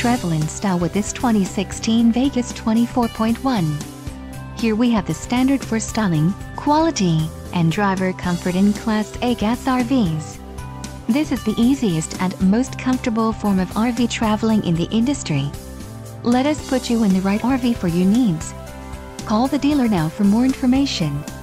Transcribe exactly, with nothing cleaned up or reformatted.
travel in style with this twenty sixteen Vegas twenty-four point one. Here we have the standard for styling, quality, and driver comfort in Class A gas R Vs. This is the easiest and most comfortable form of R V traveling in the industry. Let us put you in the right R V for your needs. Call the dealer now for more information.